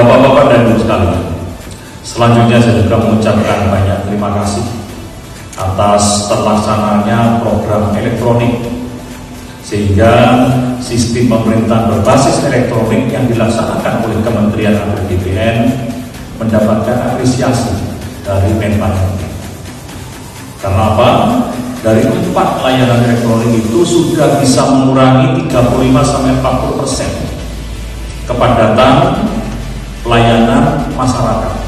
Bapak-bapak dan Ibu sekalian, selanjutnya saya juga mengucapkan banyak terima kasih atas terlaksananya program elektronik, sehingga sistem pemerintahan berbasis elektronik yang dilaksanakan oleh Kementerian APBDN mendapatkan apresiasi dari Menpan. Karena apa? Dari 4 layanan elektronik itu sudah bisa mengurangi 35-40% kepadatan pelayanan masyarakat.